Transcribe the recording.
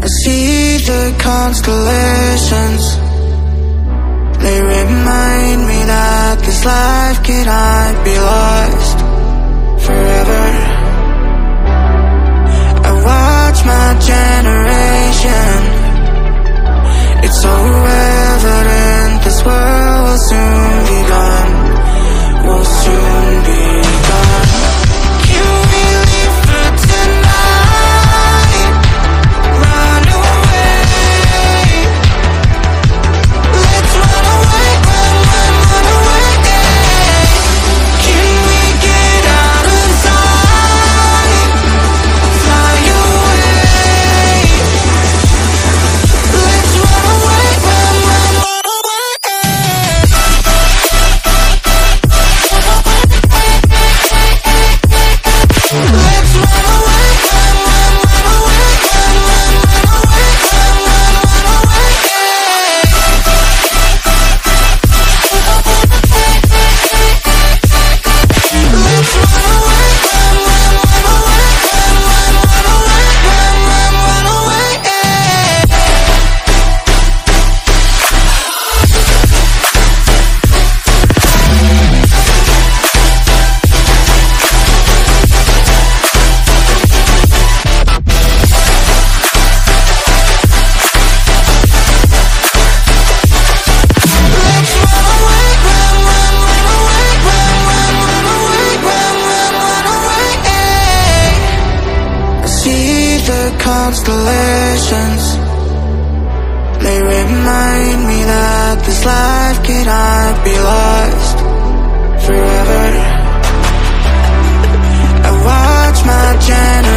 I see the constellations. They remind me that this life cannot be lost forever. I watch my generation. It's so evident this world will soon be gone. Will soon be gone. Can we leave for tonight? Run away. Let's run away, run away. Can we get out of sight? Fly away. Let's run away, run away. Let's run away, run away, run away, run away. Let's run away, run away, run away. Constellations, they remind me that this life cannot be lost forever. I watch my generation.